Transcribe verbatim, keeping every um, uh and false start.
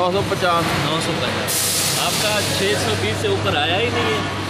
नौ सौ पचास नौ सौ पचास आपका छः सौ बीस से ऊपर आया ही नहीं है।